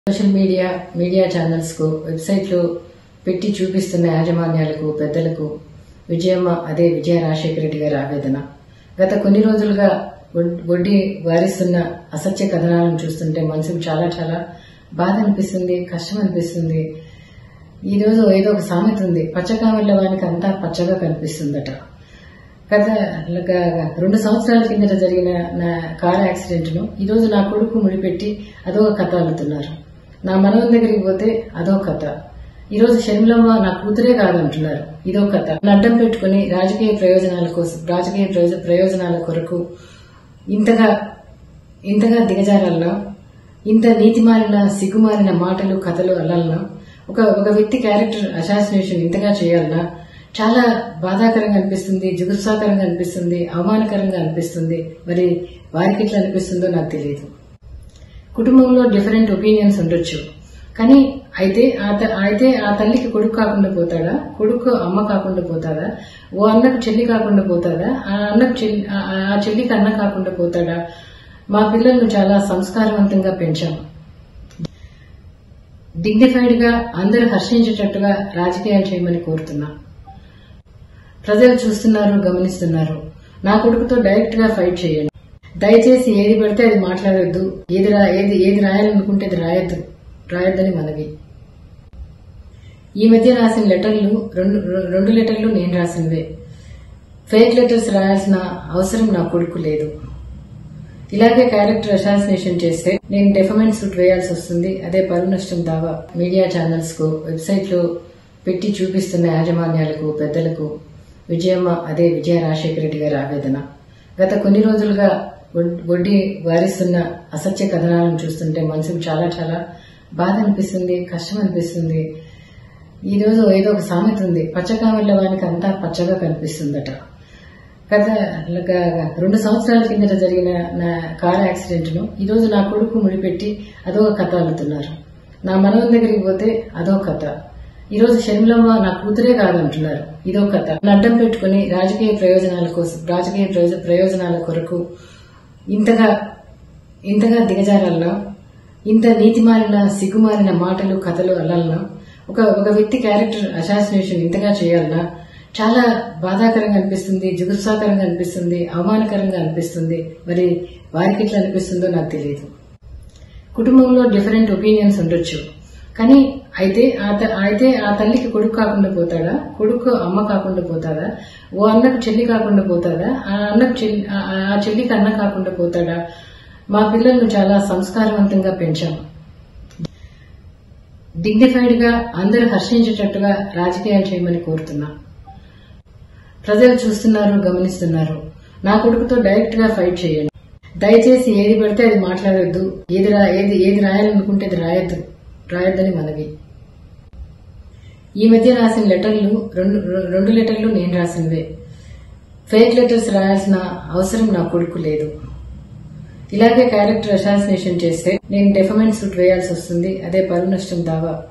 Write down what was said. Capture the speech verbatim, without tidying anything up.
Social media media channels కు వెబ్సైట్లు పెట్టి చూపిస్తున్న యాజమాన్యాలకు పెద్దలకు విజయమ్మ అదే విజయ రాజశేఖర రెడ్డి గారి ఆవేదన. గత కొన్ని రోజులుగా వడ్డీ వారిస్తున్న అసత్య కథనాలను చూస్తుంటే మనసుకు చాలా చాలా బాధ అనిపిస్తుంది, కష్టం అనిపిస్తుంది. ఈ రోజు ఏదో ఒక సామెత ఉంది, పచ్చకామెళ్ల వానికి అంతా పచ్చగా కనిపిస్తుందట. గత రెండు సంవత్సరాల కిందట జరిగిన నా కార్ యాక్సిడెంట్ ను ఈ రోజు నా కొడుకు ముడిపెట్టి అదో కథ అల్లుతున్నారు. నా మనవల దగ్గరికి పోతే అదో కథ. ఈ రోజు షర్మిలమ్మ నా కూతురే కాదంటున్నారు, ఇదో కథ. అడ్డం పెట్టుకుని రాజకీయ ప్రయోజనాల కోసం రాజకీయ ప్రయోజనాల కొరకు ఇంతగా ఇంతగా దిగజారాలనా, ఇంత నీతిమాలిన సిగ్గుమాలిన మాటలు కథలు అల్లాలనా, ఒక ఒక వ్యక్తి క్యారెక్టర్ అసాసినేషన్ ఇంతగా చేయాలనా? చాలా బాధాకరంగా అనిపిస్తుంది, జుగుప్సాకరంగా అనిపిస్తుంది, అవమానకరంగా అనిపిస్తుంది. మరి వారికి ఎట్లా అనిపిస్తుందో నాకు తెలియదు. కుటుంబంలో డిఫరెంట్ ఒపీనియన్స్ ఉండొచ్చు, కానీ అయితే అయితే ఆ తల్లికి కొడుకు కాకుండా పోతాడా, కొడుకు అమ్మ కాకుండా పోతాడా, ఓ అన్నకు చెల్లి కాకుండా పోతాడా, ఆ అన్నకు చెల్లి ఆ చెల్లికి అన్న కాకుండా పోతాడా? మా పిల్లలను చాలా సంస్కారవంతంగా పెంచాం. డిగ్నిఫైడ్ గా అందరూ హర్షించేటట్టుగా రాజకీయాలు చేయమని కోరుతున్నా. ప్రజలు చూస్తున్నారు, గమనిస్తున్నారు. నా కొడుకుతో డైరెక్ట్ గా ఫైట్ చేయండి. దయచేసి ఏది పడితే అది మాట్లాడొద్దు, ఏది ఏది ఏది రాయాలనుకుంటే అది రాయొద్దు రాయొద్దని మనవి. ఈ మధ్య రాసిన లెటర్లు రెండు రెండు లెటర్లు నేను రాసినవే. ఫేక్ లెటర్స్ రాయాల్సిన అవసరం నా కొడుకు లేదు. ఇలాగే క్యారెక్టర్ అసాసినేషన్ చేస్తే నేను డెఫమెంట్ సూట్ వేయాల్సి వస్తుంది. అదే పరువు నష్టం దావా. మీడియా ఛానల్స్ కు వెబ్సైట్లు పెట్టి చూపిస్తున్న యాజమాన్యాలకు పెద్దలకు విజయమ్మ అదే విజయ రాజశేఖర రెడ్డి గారి ఆవేదన. గత కొన్ని రోజులుగా వడ్డీ వారిస్తున్న అసత్య కథనాలను చూస్తుంటే మనసుకు చాలా చాలా బాధ అనిపిస్తుంది, కష్టం అనిపిస్తుంది. ఈ రోజు ఏదో ఒక సామెత ఉంది, పచ్చకామెళ్ల వానికి అంతా పచ్చగా కనిపిస్తుందట. గత రెండు సంవత్సరాల కిందట జరిగిన నా కార్ యాక్సిడెంట్ ను ఈ రోజు నా కొడుకు ముడిపెట్టి అదో కథ అల్లుతున్నారు. నా మనవల దగ్గరికి పోతే అదో కథ. ఈ రోజు షర్మిలమ్మ నా కూతురే కాదంటున్నారు, ఇదో కథ. అడ్డం పెట్టుకుని రాజకీయ ప్రయోజనాల కోసం రాజకీయ ప్రయోజనాల కొరకు ఇంతగా ఇంతగా దిగజారాలనా, ఇంత నీతిమాలిన సిగ్గుమాలిన మాటలు కథలు అల్లాలనా, ఒక ఒక వ్యక్తి క్యారెక్టర్ అసాసినేషన్ ఇంతగా చేయాలనా? చాలా బాధాకరంగా అనిపిస్తుంది, జుగుప్సాకరంగా అనిపిస్తుంది, అవమానకరంగా అనిపిస్తుంది. మరి వారికి ఎట్లా అనిపిస్తుందో నాకు తెలియదు. కుటుంబంలో డిఫరెంట్ ఒపీనియన్స్ ఉండొచ్చు, కానీ అయితే అయితే ఆ తల్లికి కొడుకు కాకుండా పోతాడా, కొడుకు అమ్మ కాకుండా పోతాడా, ఓ అన్నకు చెల్లి కాకుండా పోతాడా, ఆ అన్నకు చెల్లి ఆ చెల్లికి అన్న కాకుండా పోతాడా? మా పిల్లలను చాలా సంస్కారవంతంగా పెంచాం. డిగ్నిఫైడ్ గా అందరూ హర్షించేటట్టుగా రాజకీయాలు చేయమని కోరుతున్నా. ప్రజలు చూస్తున్నారు, గమనిస్తున్నారు. నా కొడుకుతో డైరెక్ట్ గా ఫైట్ చేయండి. దయచేసి ఏది పడితే అది మాట్లాడొద్దు, ఏది ఏది ఏది రాయాలనుకుంటే అది రాయొద్దు రాయొద్దని మనవి. ఈ మధ్య రాసిన లెటర్లు రెండు రెండు లెటర్లు నేను రాసినవే. ఫేక్ లెటర్స్ రాయాల్సిన అవసరం నా కొడుకు లేదు. ఇలాగే క్యారెక్టర్ అసాసినేషన్ చేస్తే నేను డెఫమెంట్ సూట్ వేయాల్సి వస్తుంది. అదే పరువు నష్టం దావా.